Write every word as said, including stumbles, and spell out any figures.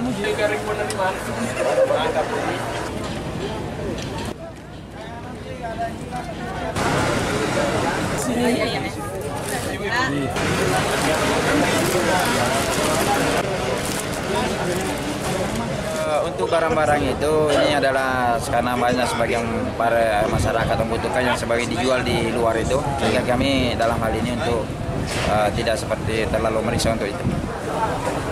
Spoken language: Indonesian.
Untuk barang-barang itu ini adalah karena banyak sebagian para masyarakat membutuhkan yang sebagai dijual di luar itu, sehingga kami dalam hal ini untuk uh, tidak seperti terlalu meriksa untuk itu.